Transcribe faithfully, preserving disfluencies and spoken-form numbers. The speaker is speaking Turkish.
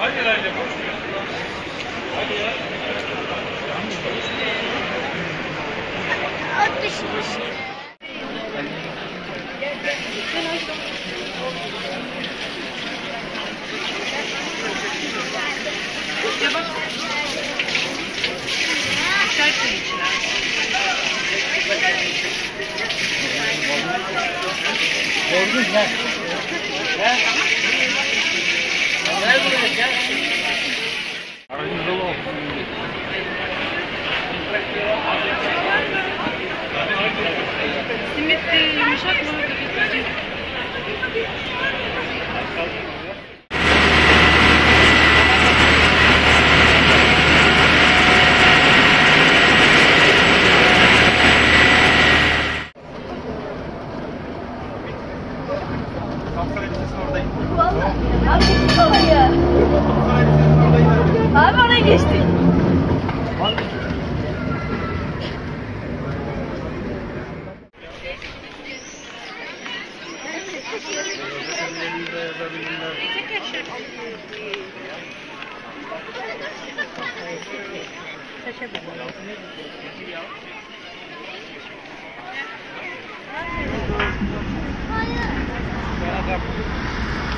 Hayır hayır. Hadi ya. At düşmüş. Gördün mü? He? Gel buraya gel. Aracın dolu olsun. Simit e, yumuşak mı? Abi oraya geçtik. Hayır.